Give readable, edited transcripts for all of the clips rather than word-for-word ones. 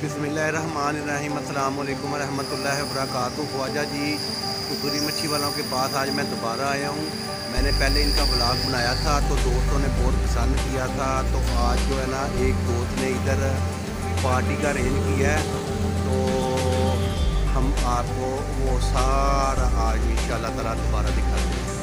बिस्मिल्लाहिर्रहमानिर्रहीम, अस्सलाम वालेकुम रहमतुल्लाहि व बरकातुहू। ख्वाजा जी कुतूरी मच्छी वालों के पास आज मैं दोबारा आया हूँ। मैंने पहले इनका ब्लॉग बनाया था तो दोस्तों ने बहुत पसंद किया था। तो आज जो है ना, एक दोस्त ने इधर पार्टी का अरेंज किया है, तो हम आपको वो सारा आज इंशाअल्लाह ताला दोबारा दिखाते हैं।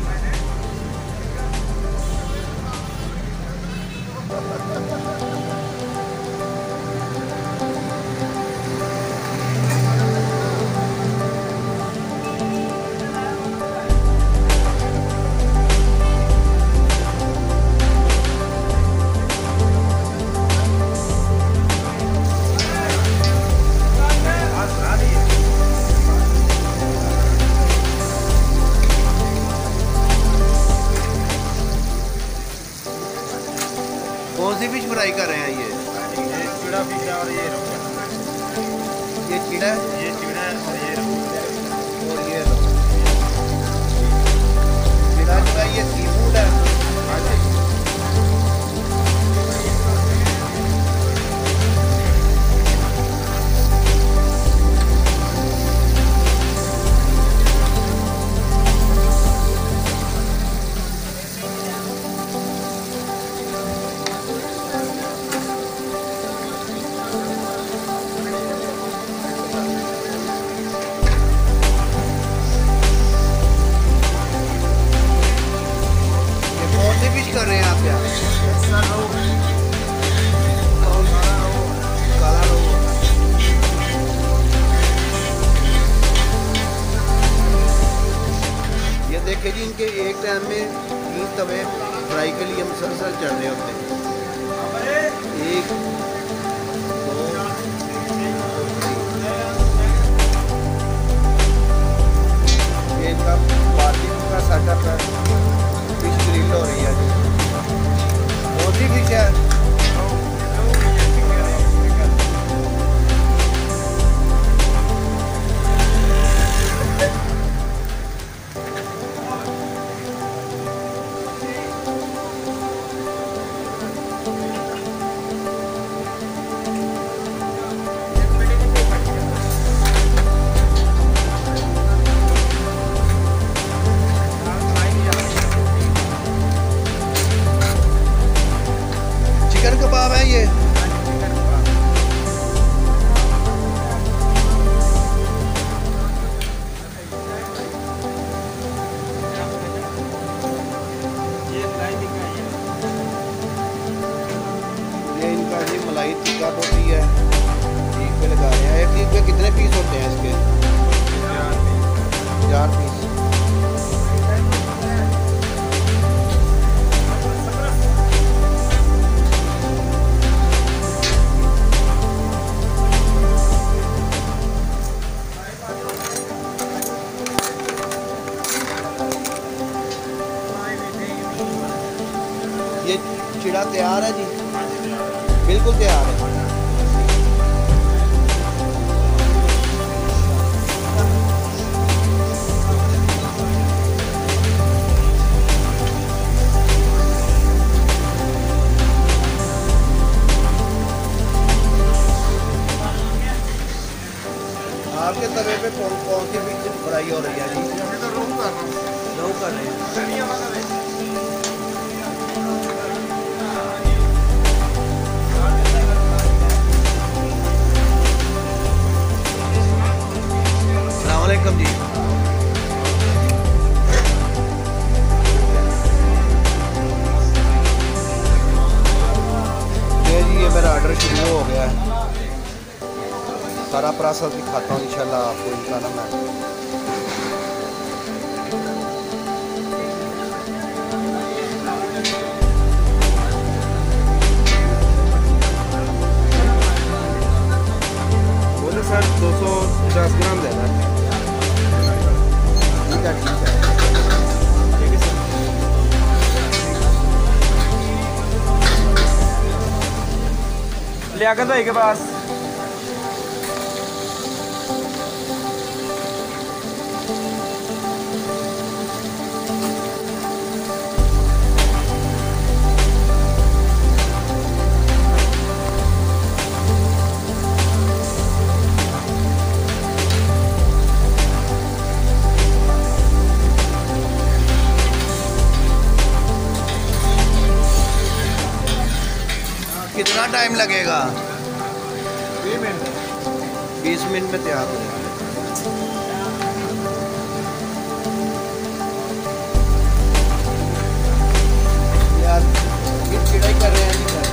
कौन सी फिश फ्राई कर रहे हैं ये चिड़ा फिश है और ये चिड़ा है, ये चिड़ा है और ये और ये चिड़ा जो है ये सी फूड है। फिश कर रहे हैं आप क्या? काला रोहू। ये देखे जी, इनके एक टाइम में 3 तवे फ्राई के लिए मुसलसल चल रहे होते हैं। 1 2 ये इनका पार्टी का सेटअप है। फिश ग्रिल हो रही है जी। कौन सी फिश है? चिकन कबाब है ये। ये इनका जी मलाई टिक्का बोटी है, ठीक पे लगा रहे हैं। एक ठीक पे कितने पीस होते हैं इसके? 4 पीस। ये चिड़ा तैयार है जी, बिल्कुल तैयार है। आपके तवे पे कौन सी फिश फ्राई हो रही है जी? तो रोहू कर रहे हैं। अस्सलामुअलैकुम जी। ये मेरा ऑर्डर शुरू हो गया है। सारा प्रोसेस दिखाता हूँ इंशाल्लाह आपको इनका ना मैं। बोले सर 250 ग्राम देना है। ठीक है, ठीक है। ठीक है सर। लियाकत भाई के पास कितना टाइम लगेगा? 20 मिनट। 20 मिनट में तैयार हो जाएगा। यार ये चिड़ाई कर रहे हैं सर।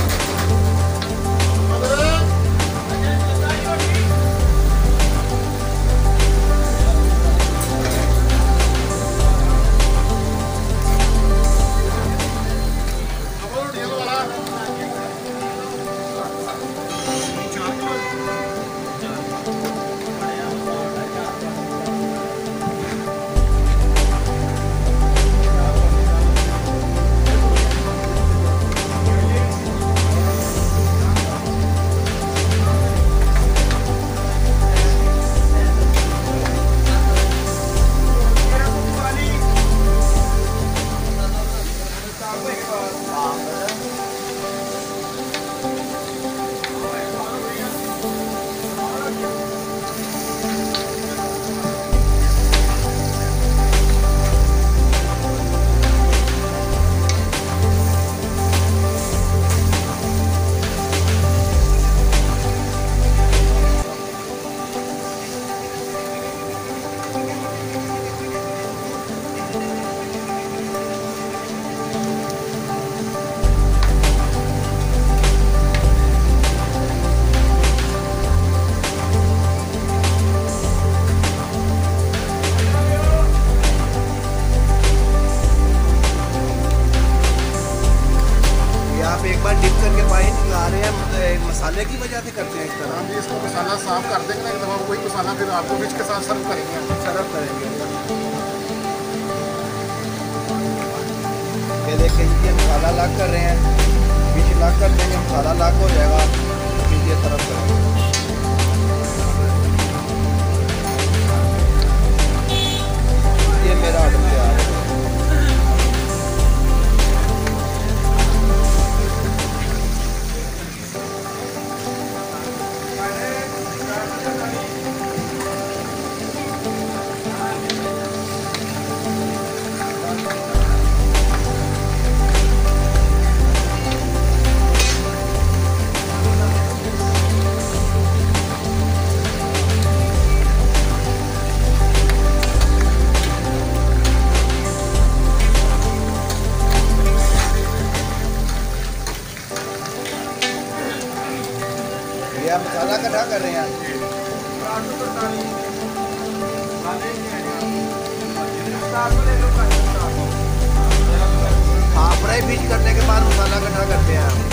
एक बार डिप करके पानी निकाल रहे हैं, मतलब मसाले की वजह से करते हैं इस तरह। हम इसको मसाला साफ कर देंगे ना एक दफ़ा, वही मसाला फिर आपको मिर्च के साथ सर्व करेंगे। ये देखें ये मसाला लाग कर रहे हैं, बीच लाग कर देंगे, मसाला लाग हो जाएगा फिर ये तरफ करेंगे। ये मेरा ऑर्डर तैयार है। ये मसाला इकट्ठा कर रहे हैं। हाँ, फ्राई फिश करने के बाद मसाला इकट्ठा करते हैं।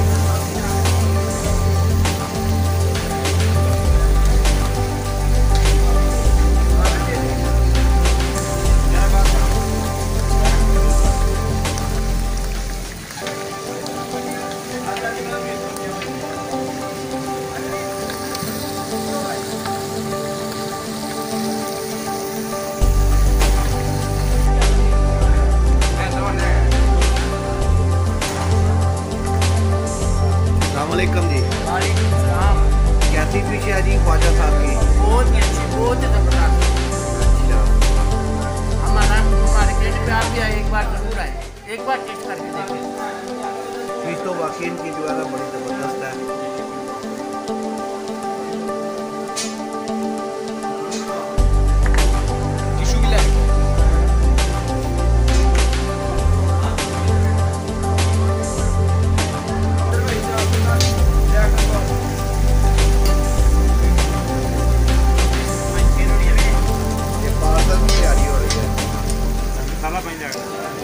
अस्सलामुअलैकुम जी। वालेकुम सलाम। कैसी फिश है जी ख्वाजा साहब की? बहुत ही अच्छी, बहुत ही ज़बरदस्त। अच्छा, हमारे पेट पे आप भी आए, एक बार जरूर आए, एक बार टेस्ट करके देखें। फिश तो वाकई इनकी जो है ना बड़ी ज़बरदस्त है। टिश्यू भी लाए। ये पार्सल की तैयारी हो रही है। मसाला बन जाएगा।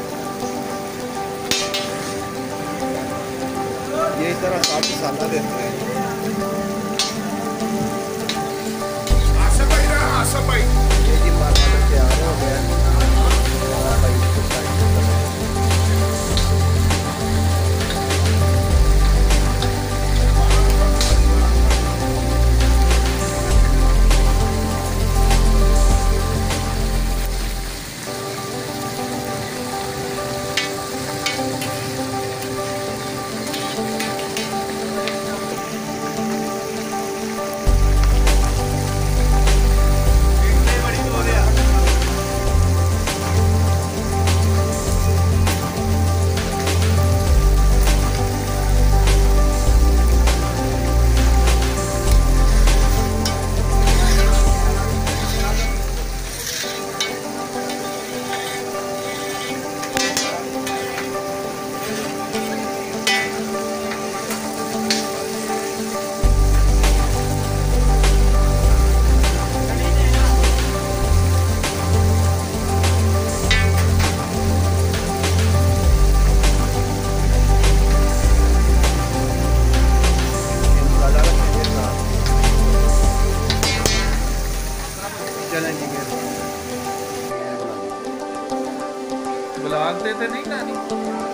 ये इस तरह साफ मसाला देते हैं। ये जी मसाला तैयार हो गया है। हाँ भाई, इसको साइड पे करें। थे नहीं लानी।